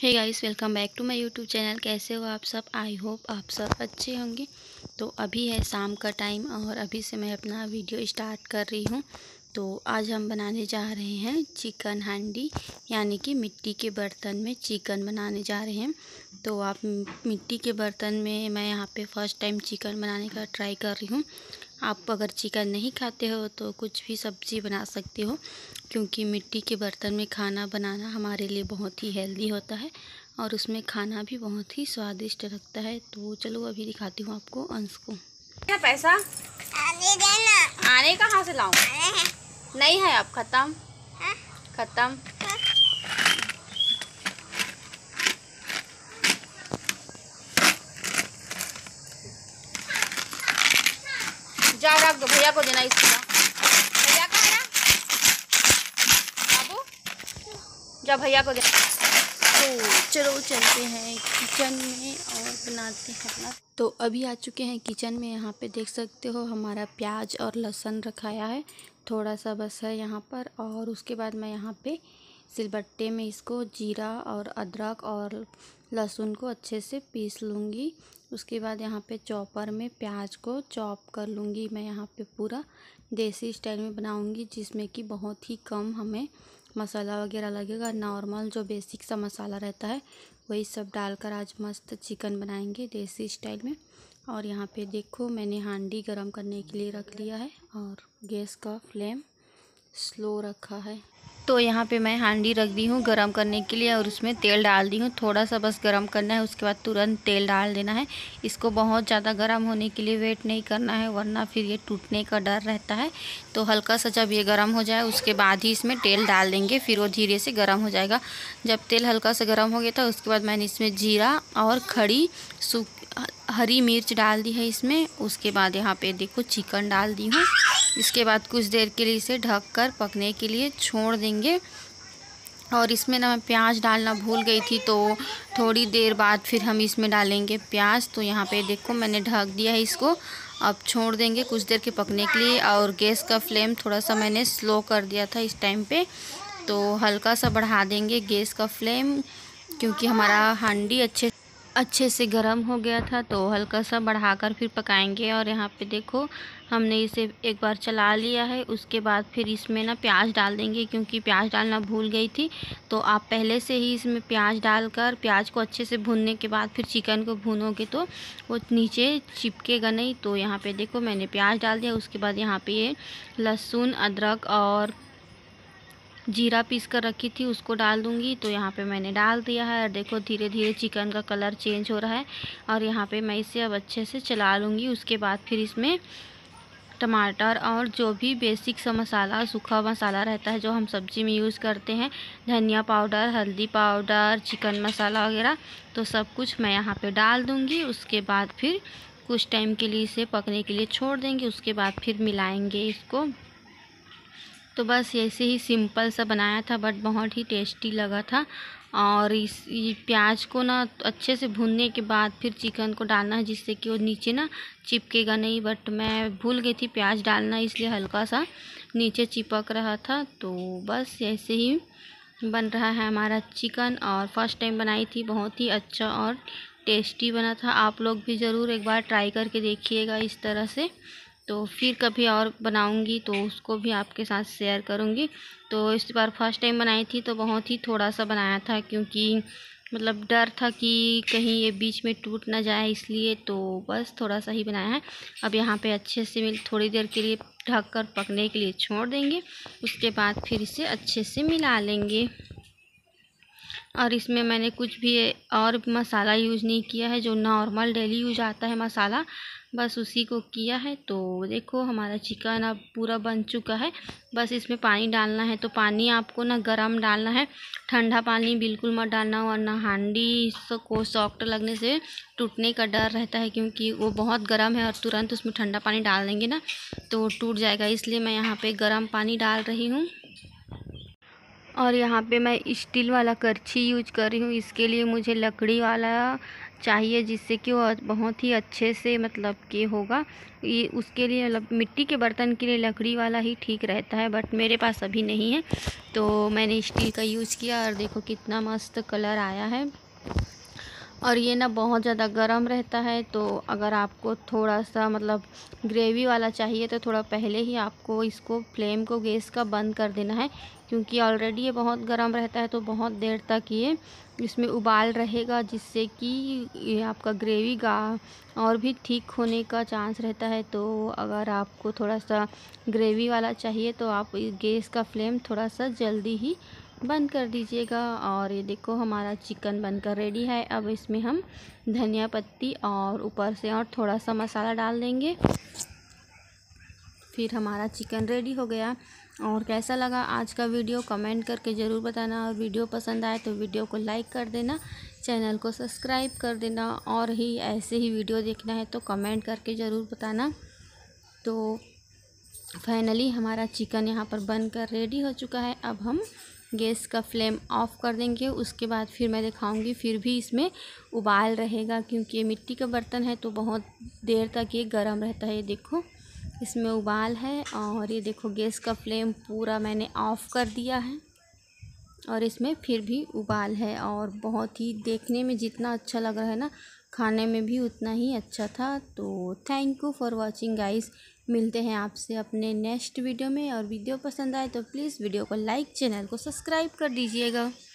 Hey guys, welcome back to my YouTube channel. कैसे हो आप सब? आई होप आप सब अच्छे होंगे। तो अभी है शाम का टाइम और अभी से मैं अपना वीडियो स्टार्ट कर रही हूँ। तो आज हम बनाने जा रहे हैं चिकन हांडी, यानी कि मिट्टी के बर्तन में चिकन बनाने जा रहे हैं। तो आप मिट्टी के बर्तन में मैं यहाँ पे फर्स्ट टाइम चिकन बनाने का ट्राई कर रही हूँ। आप अगर चिकन नहीं खाते हो तो कुछ भी सब्ज़ी बना सकते हो, क्योंकि मिट्टी के बर्तन में खाना बनाना हमारे लिए बहुत ही हेल्दी होता है और उसमें खाना भी बहुत ही स्वादिष्ट लगता है। तो चलो अभी दिखाती हूँ आपको अंश को। क्या पैसा आने देना। आने कहाँ से लाऊं? नहीं है, अब खत्म। खत्म। जाओ रख दो, भैया को देना इसका। भैया का है ना बाबू, जाओ भैया को देना। तो चलो चलते हैं किचन में और बनाते हैं अपना। तो अभी आ चुके हैं किचन में। यहाँ पे देख सकते हो हमारा प्याज और लहसुन रखाया है, थोड़ा सा बस है यहाँ पर। और उसके बाद मैं यहाँ पे सिलबट्टे में इसको जीरा और अदरक और लहसुन को अच्छे से पीस लूँगी। उसके बाद यहाँ पे चॉपर में प्याज को चॉप कर लूँगी। मैं यहाँ पे पूरा देसी स्टाइल में बनाऊँगी, जिसमें कि बहुत ही कम हमें मसाला वगैरह लगेगा। नॉर्मल जो बेसिक सा मसाला रहता है वही सब डालकर आज मस्त चिकन बनाएंगे देसी स्टाइल में। और यहाँ पे देखो मैंने हांडी गरम करने के लिए रख लिया है और गैस का फ्लेम स्लो रखा है। तो यहाँ पे मैं हांडी रख दी हूँ गरम करने के लिए और उसमें तेल डाल दी हूँ। थोड़ा सा बस गरम करना है, उसके बाद तुरंत तेल डाल देना है। इसको बहुत ज़्यादा गरम होने के लिए वेट नहीं करना है, वरना फिर ये टूटने का डर रहता है। तो हल्का सा जब ये गरम हो जाए उसके बाद ही इसमें तेल डाल देंगे, फिर वो धीरे से गरम हो जाएगा। जब तेल हल्का सा गरम हो गया था उसके बाद मैंने इसमें जीरा और खड़ी हरी मिर्च डाल दी है इसमें। उसके बाद यहाँ पे देखो चिकन डाल दी हूँ। इसके बाद कुछ देर के लिए इसे ढककर पकने के लिए छोड़ देंगे। और इसमें ना मैं प्याज डालना भूल गई थी, तो थोड़ी देर बाद फिर हम इसमें डालेंगे प्याज। तो यहाँ पे देखो मैंने ढक दिया है इसको, अब छोड़ देंगे कुछ देर के पकने के लिए। और गैस का फ्लेम थोड़ा सा मैंने स्लो कर दिया था इस टाइम पे, तो हल्का सा बढ़ा देंगे गैस का फ्लेम, क्योंकि हमारा हांडी अच्छे से गर्म हो गया था। तो हल्का सा बढ़ाकर फिर पकाएंगे। और यहाँ पे देखो हमने इसे एक बार चला लिया है। उसके बाद फिर इसमें ना प्याज डाल देंगे, क्योंकि प्याज डालना भूल गई थी। तो आप पहले से ही इसमें प्याज डालकर प्याज को अच्छे से भूनने के बाद फिर चिकन को भूनोगे तो वो नीचे चिपकेगा नहीं। तो यहाँ पे देखो मैंने प्याज डाल दिया। उसके बाद यहाँ पे ये लहसुन अदरक और जीरा पीस कर रखी थी उसको डाल दूंगी। तो यहाँ पे मैंने डाल दिया है और देखो धीरे धीरे चिकन का कलर चेंज हो रहा है। और यहाँ पे मैं इसे अब अच्छे से चला लूँगी। उसके बाद फिर इसमें टमाटर और जो भी बेसिक सा मसाला, सूखा मसाला रहता है जो हम सब्ज़ी में यूज़ करते हैं, धनिया पाउडर, हल्दी पाउडर, चिकन मसाला वगैरह, तो सब कुछ मैं यहाँ पे डाल दूँगी। उसके बाद फिर कुछ टाइम के लिए इसे पकने के लिए छोड़ देंगे। उसके बाद फिर मिलाएंगे इसको। तो बस ऐसे ही सिंपल सा बनाया था, बट बहुत ही टेस्टी लगा था। और ये प्याज को ना अच्छे से भूनने के बाद फिर चिकन को डालना है, जिससे कि वो नीचे ना चिपकेगा नहीं। बट मैं भूल गई थी प्याज डालना, इसलिए हल्का सा नीचे चिपक रहा था। तो बस ऐसे ही बन रहा है हमारा चिकन। और फर्स्ट टाइम बनाई थी, बहुत ही अच्छा और टेस्टी बना था। आप लोग भी ज़रूर एक बार ट्राई करके देखिएगा इस तरह से। तो फिर कभी और बनाऊंगी तो उसको भी आपके साथ शेयर करूंगी। तो इस बार फर्स्ट टाइम बनाई थी तो बहुत ही थोड़ा सा बनाया था, क्योंकि मतलब डर था कि कहीं ये बीच में टूट ना जाए, इसलिए तो बस थोड़ा सा ही बनाया है। अब यहाँ पे अच्छे से थोड़ी देर के लिए ढककर पकने के लिए छोड़ देंगे। उसके बाद फिर इसे अच्छे से मिला लेंगे। और इसमें मैंने कुछ भी और मसाला यूज़ नहीं किया है, जो नॉर्मल डेली यूज आता है मसाला, बस उसी को किया है। तो देखो हमारा चिकन अब पूरा बन चुका है। बस इसमें पानी डालना है। तो पानी आपको ना गरम डालना है, ठंडा पानी बिल्कुल मत डालना, वरना हांडी को सॉफ्ट लगने से टूटने का डर रहता है, क्योंकि वो बहुत गर्म है और तुरंत उसमें ठंडा पानी डाल देंगे ना तो टूट जाएगा। इसलिए मैं यहाँ पे गर्म पानी डाल रही हूँ। और यहाँ पे मैं स्टील वाला करछी यूज कर रही हूँ। इसके लिए मुझे लकड़ी वाला चाहिए जिससे कि वो बहुत ही अच्छे से मतलब कि होगा। ये उसके लिए मतलब मिट्टी के बर्तन के लिए लकड़ी वाला ही ठीक रहता है, बट मेरे पास अभी नहीं है तो मैंने स्टील का यूज़ किया। और देखो कितना मस्त कलर आया है। और ये ना बहुत ज़्यादा गर्म रहता है, तो अगर आपको थोड़ा सा मतलब ग्रेवी वाला चाहिए तो थोड़ा पहले ही आपको इसको फ्लेम को गैस का बंद कर देना है, क्योंकि ऑलरेडी ये बहुत गर्म रहता है। तो बहुत देर तक ये इसमें उबाल रहेगा, जिससे कि ये आपका ग्रेवी और भी ठीक होने का चांस रहता है। तो अगर आपको थोड़ा सा ग्रेवी वाला चाहिए तो आप गैस का फ्लेम थोड़ा सा जल्दी ही बंद कर दीजिएगा। और ये देखो हमारा चिकन बनकर रेडी है। अब इसमें हम धनिया पत्ती और ऊपर से और थोड़ा सा मसाला डाल देंगे, फिर हमारा चिकन रेडी हो गया। और कैसा लगा आज का वीडियो कमेंट करके ज़रूर बताना। और वीडियो पसंद आए तो वीडियो को लाइक कर देना, चैनल को सब्सक्राइब कर देना। और ही ऐसे ही वीडियो देखना है तो कमेंट करके ज़रूर बताना। तो फाइनली हमारा चिकन यहाँ पर बनकर रेडी हो चुका है। अब हम गैस का फ्लेम ऑफ कर देंगे। उसके बाद फिर मैं दिखाऊंगी, फिर भी इसमें उबाल रहेगा, क्योंकि ये मिट्टी का बर्तन है तो बहुत देर तक ये गर्म रहता है। ये देखो इसमें उबाल है। और ये देखो गैस का फ्लेम पूरा मैंने ऑफ़ कर दिया है और इसमें फिर भी उबाल है। और बहुत ही देखने में जितना अच्छा लग रहा है ना, खाने में भी उतना ही अच्छा था। तो thank you for watching guys. मिलते हैं आपसे अपने नेक्स्ट वीडियो में। और वीडियो पसंद आए तो प्लीज़ वीडियो को लाइक, चैनल को सब्सक्राइब कर दीजिएगा।